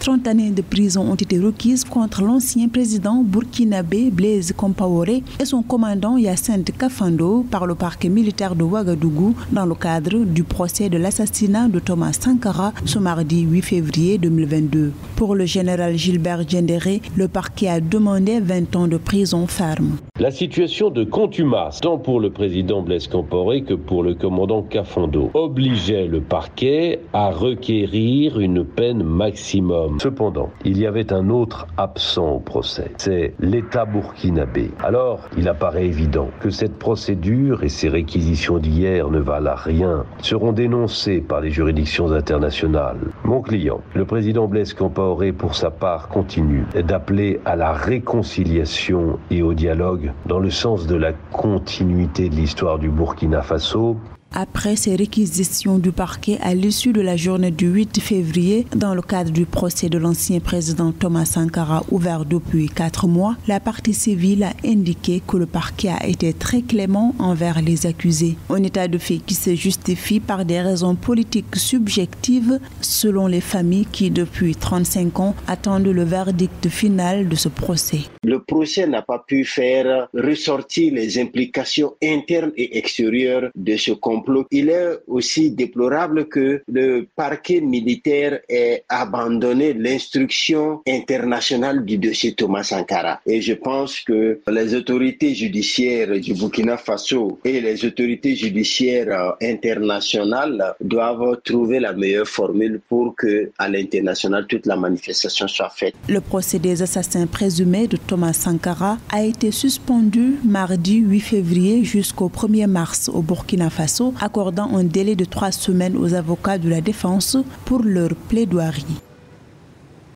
30 années de prison ont été requises contre l'ancien président burkinabé Blaise Compaoré et son commandant Hyacinthe Kafando par le parquet militaire de Ouagadougou dans le cadre du procès de l'assassinat de Thomas Sankara ce mardi 8 février 2022. Pour le général Gilbert Diendéré, le parquet a demandé 20 ans de prison ferme. La situation de contumace, tant pour le président Blaise Compaoré que pour le commandant Kafando, obligeait le parquet à requérir une peine maximum. Cependant, il y avait un autre absent au procès, c'est l'État burkinabé. Alors, il apparaît évident que cette procédure et ses réquisitions d'hier ne valent à rien, seront dénoncées par les juridictions internationales. Mon client, le président Blaise Compaoré, pour sa part, continue d'appeler à la réconciliation et au dialogue dans le sens de la continuité de l'histoire du Burkina Faso. Après ces réquisitions du parquet à l'issue de la journée du 8 février, dans le cadre du procès de l'ancien président Thomas Sankara ouvert depuis 4 mois, la partie civile a indiqué que le parquet a été très clément envers les accusés. Un état de fait qui se justifie par des raisons politiques subjectives selon les familles qui, depuis 35 ans, attendent le verdict final de ce procès. Le procès n'a pas pu faire ressortir les implications internes et extérieures de ce complot. Il est aussi déplorable que le parquet militaire ait abandonné l'instruction internationale du dossier Thomas Sankara. Et je pense que les autorités judiciaires du Burkina Faso et les autorités judiciaires internationales doivent trouver la meilleure formule pour que, à l'international, toute la manifestation soit faite. Le procès des assassins présumés de Thomas Sankara a été suspendu mardi 8 février jusqu'au 1er mars au Burkina Faso, accordant un délai de 3 semaines aux avocats de la défense pour leur plaidoirie.